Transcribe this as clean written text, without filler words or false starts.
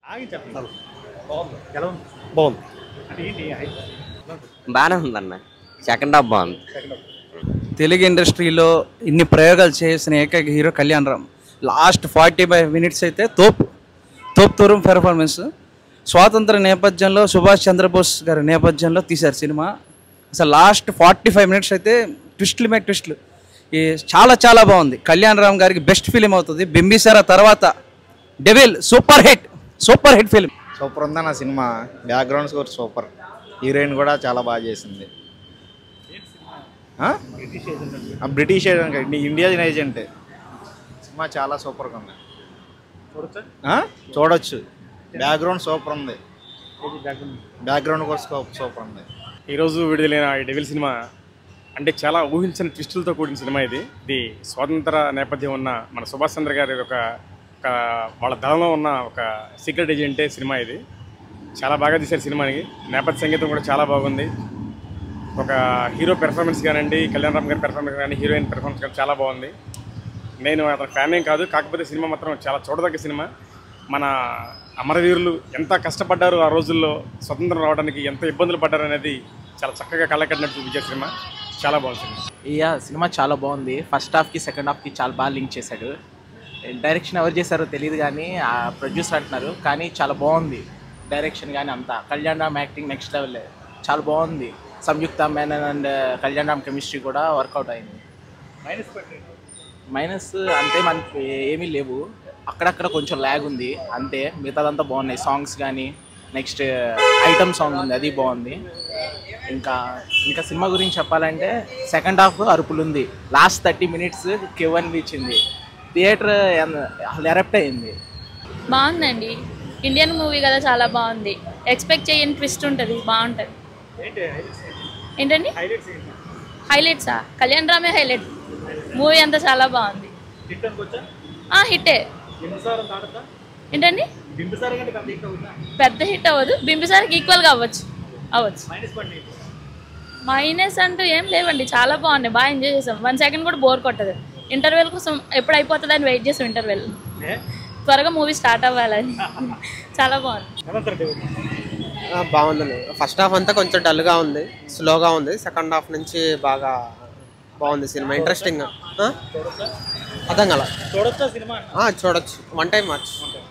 ఆగి చెప్పండి. బాగుంది. ఎలా ఉంది? బాగుంది. అంటే ఏంటి బాగానే ఉందన్న. సెకండ్ హాఫ్ బాగుంది. తెలుగు ఇండస్ట్రీలో ఇన్ని ప్రయోగాలు చేసిన ఏకైక hero Kalyan Ram. Last 45 minutes అయితే తోపు పెర్ఫార్మెన్స్. స్వాతంత్ర నేపథ్యంలో సుభాష్ చంద్రబోస్ గారి నేపథ్యంలో తీశారు సినిమా. అసలు లాస్ట్ 45 మినిట్స్ అయితే ట్విస్టులు మీద ట్విస్టులు. ఈ చాలా బాగుంది. కళ్యాణ్ రామ్ గారికి బెస్ట్ ఫిలిం అవుతుంది. బింబిసారా తర్వాత devil super hit film. Super ఉందన్న సినిమా. Background score super. హీరోయిన్ కూడా చాలా బాగా చేసింది. British agent, Indian agent. సినిమా చాలా సూపర్గా ఉంది. చూడొచ్చు. బ్యాక్గ్రౌండ్ సూపర్ ఉంది. బ్యాక్గ్రౌండ్ కూడా సూపర్ ఉంది. ఈరోజు విడుదలైన ఈ డెవిల్ సినిమా అంటే చాలా ఊహించిన ట్విస్టులతో కూడిన సినిమా ఇది స్వాతంత్ర నేపథ్యం ఉన్న మన సుభాష్ చంద్ర గారి ఒక వాళ్ళ దళంలో ఉన్న ఒక సీక్రెట్ ఏజెంటే సినిమా ఇది. చాలా బాగా తీశారు సినిమాని. నేపథ్య సంగీతం కూడా చాలా బాగుంది. ఒక హీరో పెర్ఫార్మెన్స్ కానివ్వండి, కళ్యాణ్ రామ్ గారి పెర్ఫార్మెన్స్ కానీ, హీరోయిన్ పెర్ఫార్మెన్స్ కానీ చాలా బాగుంది. నేను అతను ఫ్యాన్ ఏం కాదు, కాకపోతే సినిమా మాత్రం చాలా చూడదగ్గ సినిమా. మన అమరవీరులు ఎంత కష్టపడ్డారు, ఆ రోజుల్లో స్వతంత్రం రావడానికి ఎంత ఇబ్బందులు పడ్డారు అనేది చాలా చక్కగా కళ్ళకట్టినట్టు చూపించే సినిమా. చాలా బాగుంది సినిమా చాలా బాగుంది. ఫస్ట్ హాఫ్కి సెకండ్ హాఫ్కి చాలా బాగా లింక్ చేశాడు. డైరెక్షన్ ఎవరు చేశారో తెలియదు కానీ ప్రొడ్యూసర్ అంటున్నారు, కానీ చాలా బాగుంది డైరెక్షన్ కానీ అంతా. Kalyan Ram acting next level, చాలా బాగుంది. సంయుక్త మేనన్ అండ్ కళ్యాణ్ రామ్ కెమిస్ట్రీ కూడా వర్కౌట్ అయింది. మైనస్ అంతే మనకి ఏమీ లేవు, అక్కడక్కడ కొంచెం ల్యాగ్ ఉంది అంతే. మిగతాదంతా బాగున్నాయి. సాంగ్స్ కానీ, నెక్స్ట్ ఐటమ్ సాంగ్ ఉంది, అది బాగుంది. ఇంకా సినిమా గురించి చెప్పాలంటే సెకండ్ హాఫ్ అరుపులు ఉంది. లాస్ట్ 30 మినిట్స్ కెవన్ ఇచ్చింది. థియేటర్ ఎరప్ట్ అయింది. బాగుందండి. ఇండియన్ మూవీ కదా, చాలా బాగుంది. ఎక్స్పెక్ట్ చేయని ట్విస్ట్ ఉంటుంది, బాగుంటుంది. ఏంటండి హైలైట్సా? కళ్యాణ్ రామే హైలైట్. మూవీ అంతా చాలా బాగుంది. హిట్టే. ఏంటండి పెద్ద హిట్ అవ్వదు, బింబిసార్కి ఈక్వల్గా అవ్వచ్చు. మైనస్ అంటూ ఏం లేవండి, చాలా బాగున్నాయి. బాగా ఎంజాయ్ చేసాం. 1 సెకండ్ కూడా బోర్ కొట్టదు. ఇంటర్వెల్ కోసం ఎప్పుడు అయిపోతుంది అని వెయిట్ చేసాం. ఇంటర్వెల్ త్వరగా మూవీ స్టార్ట్ అవ్వాలని. చాలా బాగుంది. బాగుందండి. ఫస్ట్ హాఫ్ అంతా కొంచెం డల్గా ఉంది, స్లోగా ఉంది. సెకండ్ హాఫ్ నుంచి బాగా బాగుంది సినిమా. ఇంట్రెస్టింగ్. అర్థం కదా, చూడొచ్చు. 1 టైం వాచ్.